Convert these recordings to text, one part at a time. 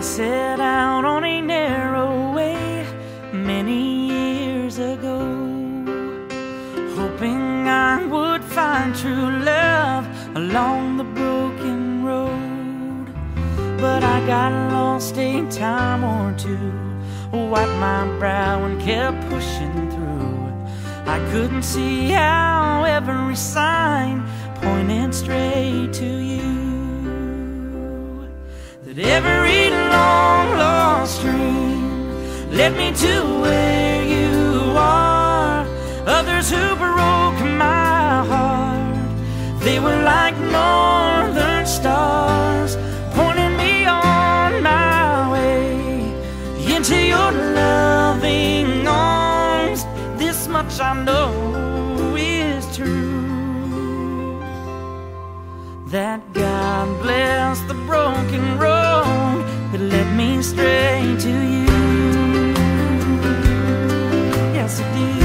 set out on a narrow way many years ago, hoping I would find true love along the broken road. But I got lost a time or two, wiped my brow and kept pushing through. I couldn't see how every sign pointed straight to you, that every long lost dream led me to where you are. Others who broke my heart, they were like northern stars, pointing me on my way into your loving arms. This much I know is true, that God bless the broken road that led me straight to you. Yes, it did.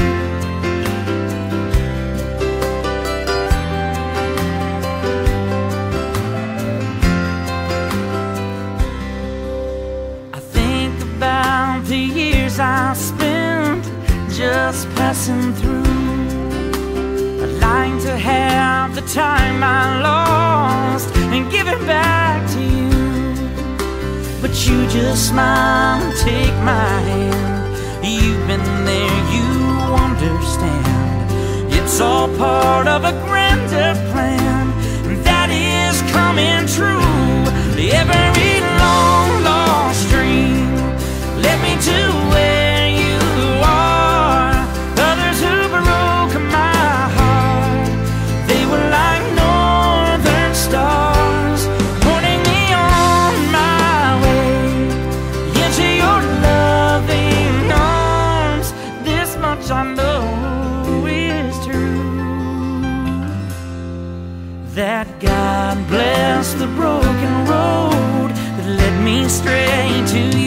I think about the years I spent just passing through, I'd like to have the time I lost and give it back to you. But you just smile and take my hand. You've been there, you understand. It's all part of a grander plan that is coming true. Every long lost dream led me to where you are. Others who broke my heart, they were like northern stars, pointing me on my way into your loving arms. This much I know is true, that God bless the broken road that led me straight to you.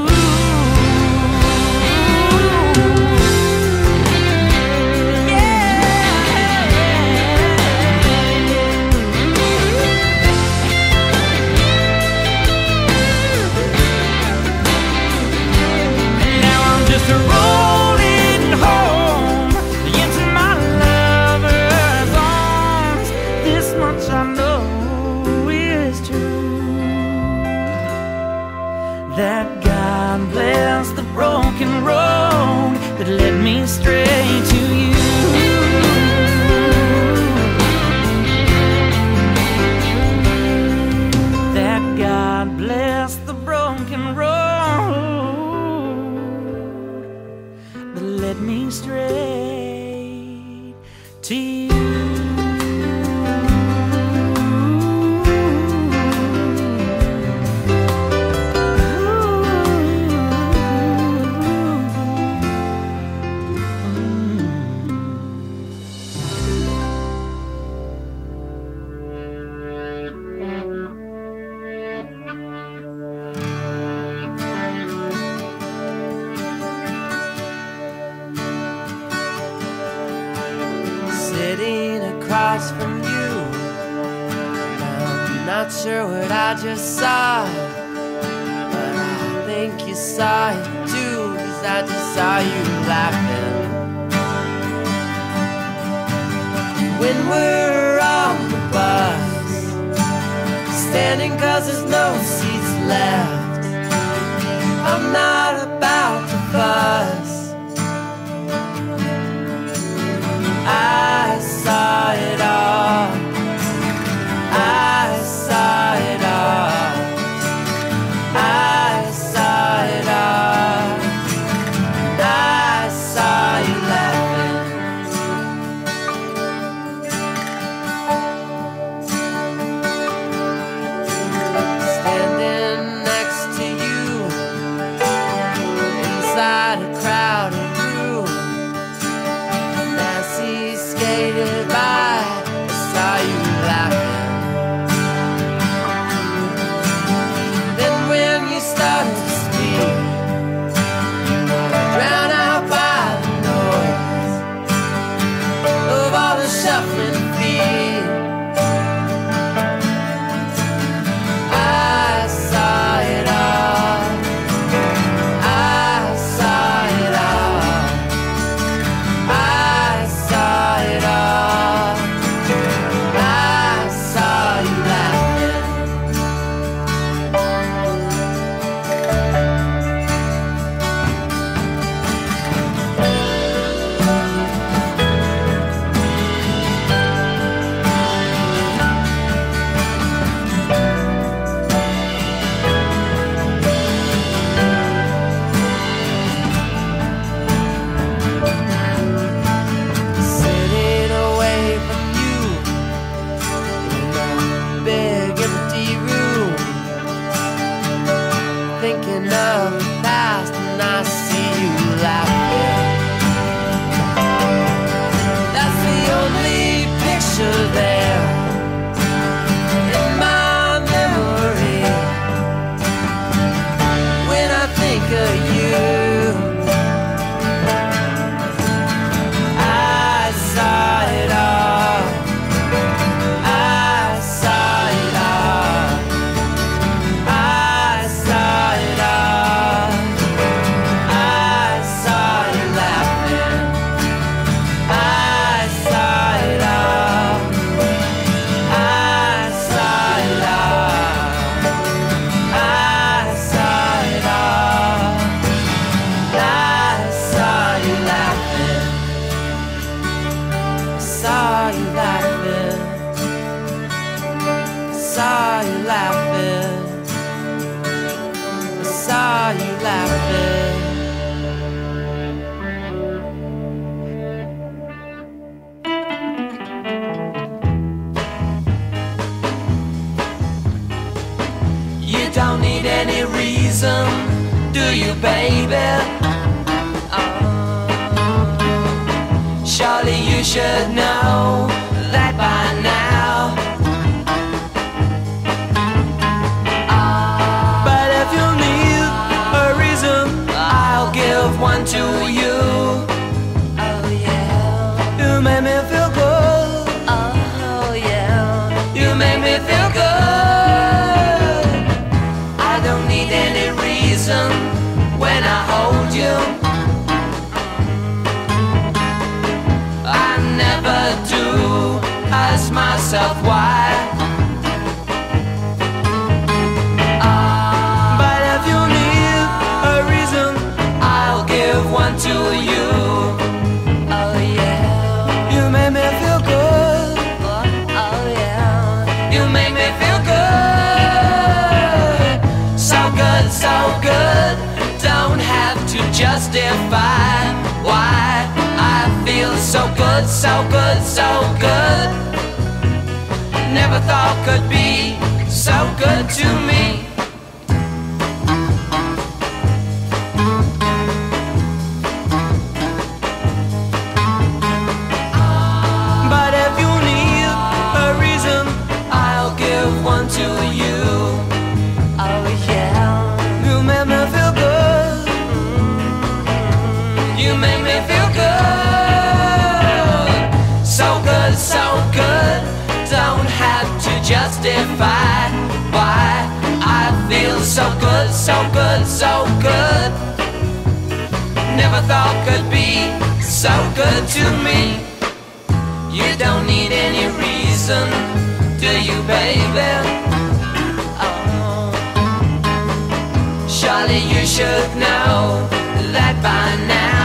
Rolling home into my lover's arms. This much I know is true, that God bless the broken road that led me straight to you. That God bless the broken road that led me straight to you. Sitting across from you, I'm not sure what I just saw, but I think you saw it too, 'cause I just saw you laughing. When we're on the bus, standing 'cause there's no seats left, I'm not about to fuss. I saw it all, I saw it all, I saw it all, I saw you laughing. Standing next to you, inside a crowded room, as he skated by, I saw you laughing. Then when you started to speak, you were drowned out by the noise of all the shuffling feet. I saw it all. of the past and I see you laughing. That's the only picture there in my memory. When I think of you, I saw it all. I saw it all. I saw it all. I saw you laughing. I saw it all. I saw it all. I saw it all. I saw you laughing. Saw you laughing. Saw you laughing. Saw you laughing. You don't need any reason, do you, baby? Surely you should know that by now. But if you need a reason, I'll give one to you. Oh yeah. You make me feel good. Oh yeah. You make me feel good. I don't need any reason when I hold you. I never do ask myself why. But if you need a reason, I'll give one to you. Oh yeah. You make me feel good. Oh yeah. You make me feel good. So good, so good. Don't have to justify why I feel so good, so good, so good. Never thought could be so good to me. But if you need a reason, I'll give one to you. Oh yeah. You make me feel good. You make me feel good. So good, so good. Don't have to justify why I feel so good, so good, so good. Never thought could be so good to me. You don't need any reason, do you, baby? Oh. Surely you should know that by now.